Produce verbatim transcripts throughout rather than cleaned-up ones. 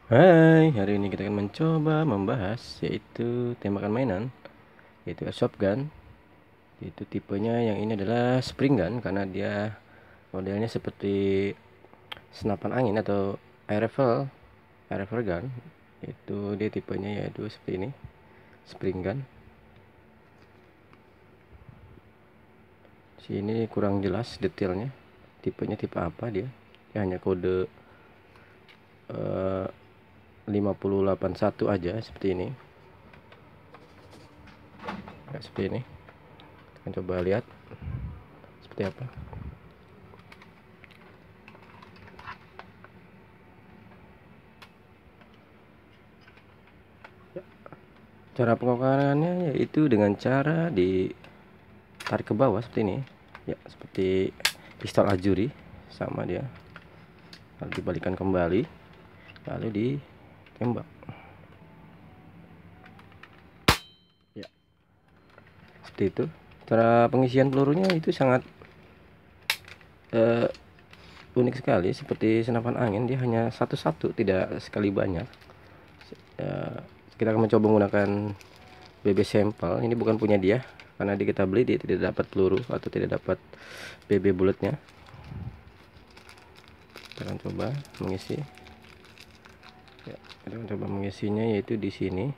Hai, hari ini kita akan mencoba membahas yaitu tembakan mainan, yaitu airsoft gun. Yaitu tipenya yang ini adalah spring gun karena dia modelnya seperti senapan angin atau air rifle, air rifle gun. Itu dia tipenya yaitu seperti ini, spring gun. Sini kurang jelas detailnya, tipenya tipe apa dia. Dia hanya kode uh, lima nol delapan satu aja seperti ini. Ya, seperti ini. Kita coba lihat seperti apa. Cara pengokarannya yaitu dengan cara ditarik ke bawah seperti ini. Ya, seperti pistol ajuri sama dia. Lalu dibalikan kembali, lalu ditembak. Ya, seperti itu. Cara pengisian pelurunya itu sangat uh, unik sekali, seperti senapan angin. Dia hanya satu-satu, tidak sekali banyak. Uh, kita akan mencoba menggunakan B B sampel. Ini bukan punya dia, karena di kita beli dia tidak dapat peluru atau tidak dapat B B bulletnya. Kita akan coba mengisi. Ya, kita akan coba mengisinya yaitu di sini.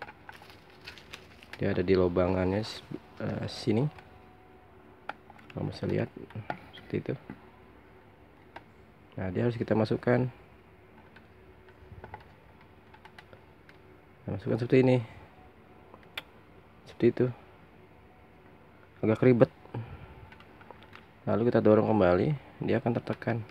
Dia ada di lobangannya uh, sini. Kamu bisa lihat seperti itu. Nah, dia harus kita masukkan. Kita masukkan seperti ini. Seperti itu. Agak ribet. Lalu kita dorong kembali, dia akan tertekan.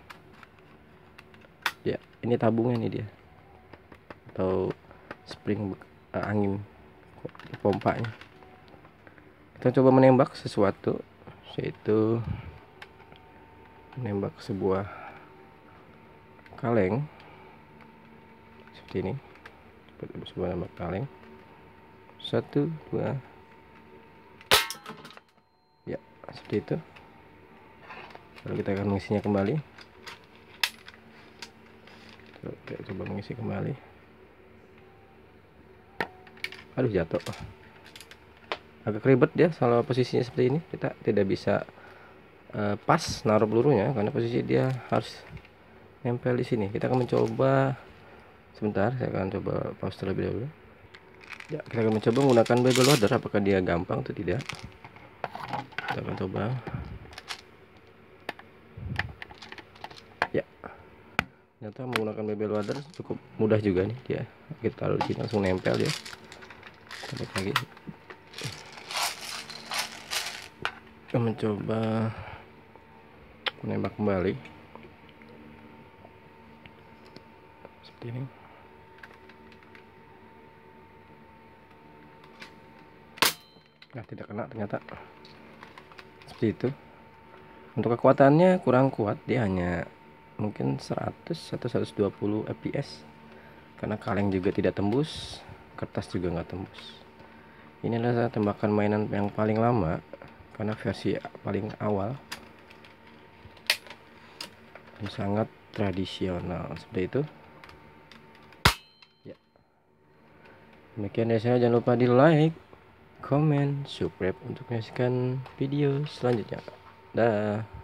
Ya, ini tabungnya nih dia. Atau spring uh, angin pompanya. Kita coba menembak sesuatu, yaitu menembak sebuah kaleng seperti ini. Sebuah nembak kaleng. Satu, dua. Ya, seperti itu. Lalu kita akan mengisinya kembali. Kita coba mengisi kembali. Aduh, jatuh. Agak ribet dia kalau posisinya seperti ini. Kita tidak bisa uh, pas naruh pelurunya karena posisi dia harus nempel di sini. Kita akan mencoba sebentar. Saya akan coba pause terlebih dahulu. Ya, kita akan mencoba menggunakan barrel loader. Apakah dia gampang atau tidak? Kita akan coba. Ya, ternyata menggunakan barrel loader cukup mudah juga nih dia. Kita taruh di sini langsung nempel dia. Kita lagi. Kita mencoba menembak kembali seperti ini. Nah, tidak kena ternyata. Seperti itu. Untuk kekuatannya kurang kuat, dia hanya mungkin seratus atau seratus dua puluh F P S karena kaleng juga tidak tembus, kertas juga nggak tembus. Ini adalah tembakan mainan yang paling lama karena versi paling awal dan sangat tradisional seperti itu. Ya, demikian dari saya. Jangan lupa di like, komen, subscribe untuk menyaksikan video selanjutnya. Dah.